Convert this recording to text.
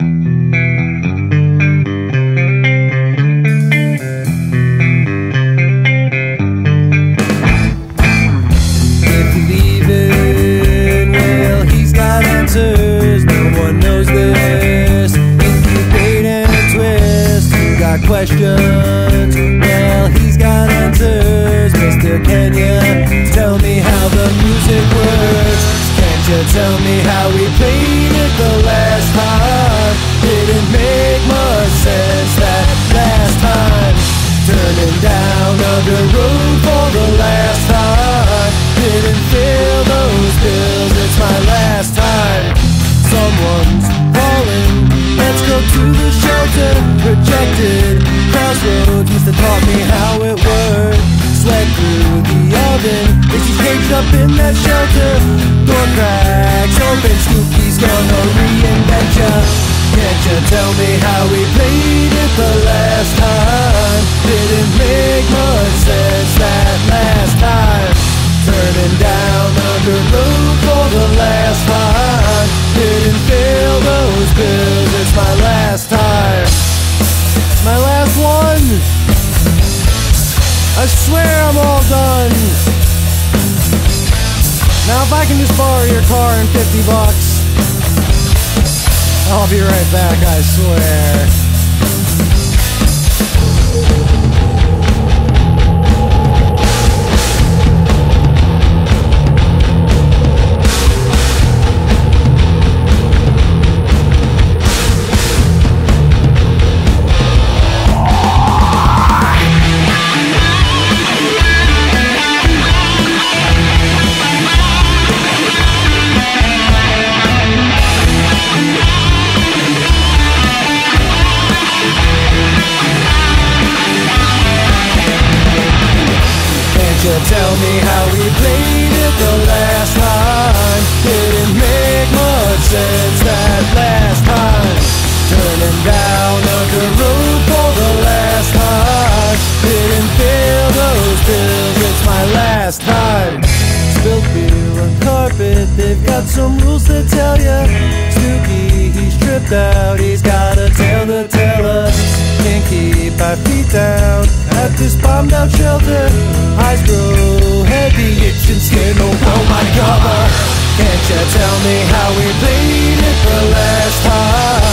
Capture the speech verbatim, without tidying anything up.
Questions, well, he's got answers. Mister Can you tell me how the music works? Can't you tell me how we played it the last time? Didn't make much sense that last time. Turning down under road for the last time. Didn't fill those bills, it's my last time. Someone's calling, let's go to the shelter. Rejected crossroads, Mister taught me how it worked. Sweat through the oven, is he caged up in that shelter? Door cracks open, Spooky's gonna reinvent ya. Can't you tell me how we played it the last time? Didn't make much sense that last time. Turning down under roof for the last time. Didn't fill those bills, it's my last time. My last one. I swear I'm all done. Now if I can just borrow your car and fifty bucks, I'll be right back, I swear. Tell me how we played it the last time. Didn't make much sense that last time. Turning down under road for the last time. Didn't fill those bills, it's my last time. Spilled beer on carpet, they've got some rules to tell ya. Spooky, he's tripped out, he's got a tale to tell us. Can't keep our feet down at this bombed out shelter. Eyes grow heavy, itching skin, oh, oh my God. Can't you tell me how we played it the last time?